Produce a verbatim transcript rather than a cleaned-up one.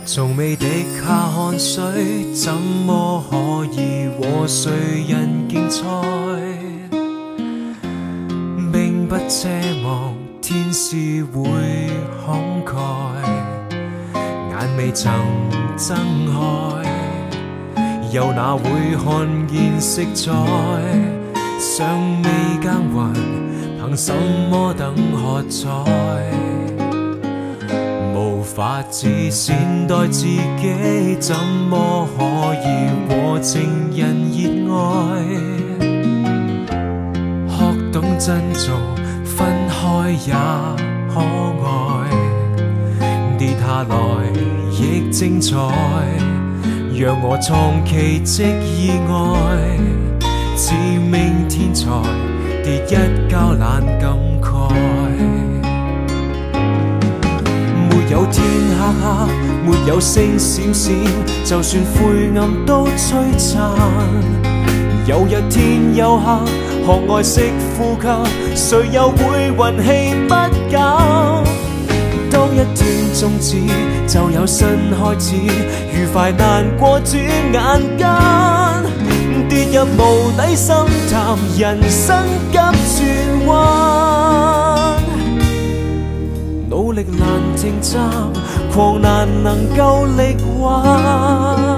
從未滴下汗水，怎麼可以和誰人競賽？並不奢望天使會慷慨，眼未曾睜開，又哪會看見色彩？尚未耕耘，憑什麼等喝彩？無法自善待自己，怎麼可以和情人熱愛？學懂珍重，分開也可愛，跌下來亦精彩，讓我創奇蹟意外，自命天才，跌一跤懶感慨。沒有天黑黑，沒有星閃閃，就算灰暗都璀璨。有日天又黑，學愛惜呼吸，誰又會運氣不減？當一天終止，就有新開始，愉快難過轉眼間，跌入無底深潭，人生急轉彎。努力難停站，狂瀾能夠力挽。